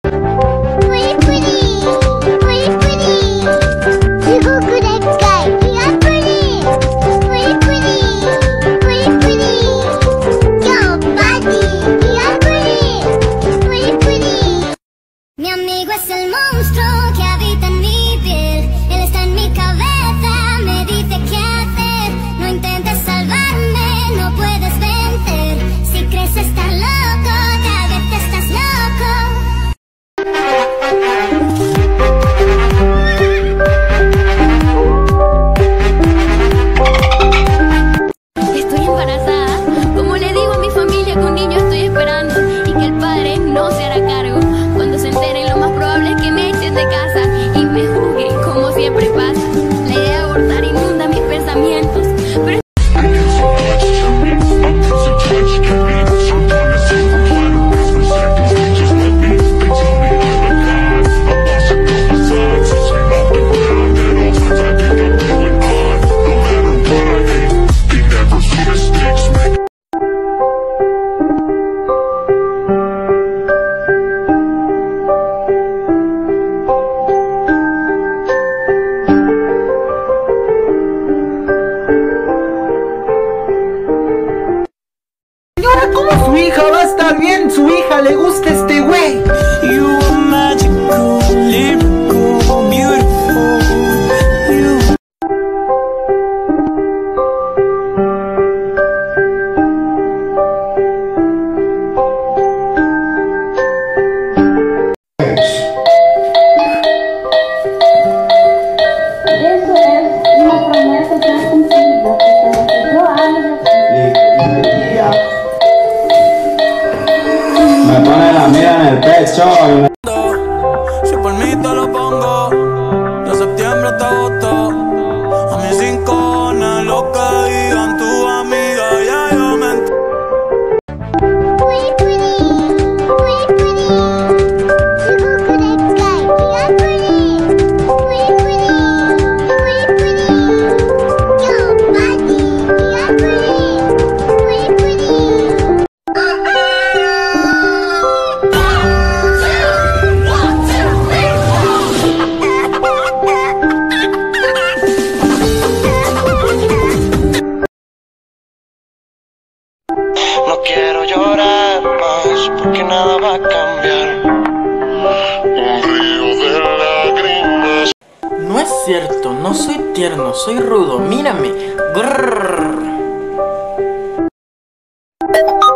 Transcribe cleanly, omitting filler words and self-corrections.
Mi amigo es el monstruo que habita en mi piel. Él está en mi cabeza, me dice qué hacer. No intentes salvarme, no puedes vencer. Si crees estar loco, tal vez estás loco. Estoy embarazada. Como le digo a mi familia que un niño estoy esperando y que el padre no se hará cargo. Cuando se enteren, lo más probable es que me echen de casa y me juzguen como siempre pasa. La idea de abortar inunda mis pensamientos, pero ¿cómo su hija va a estar bien? Su hija le gusta este güey. You are magical, lyrical, beautiful. Eso es una promesa ya cumplida, porque yo amo. Me pone la mira en el pecho y me... Si por mí te lo pongo, de septiembre hasta agosto. A mis 5 lo que digan tu amiga, ya yo me entiendo. No quiero llorar más porque nada va a cambiar. Un río de lágrimas. No es cierto, no soy tierno, soy rudo, mírame. Grrr.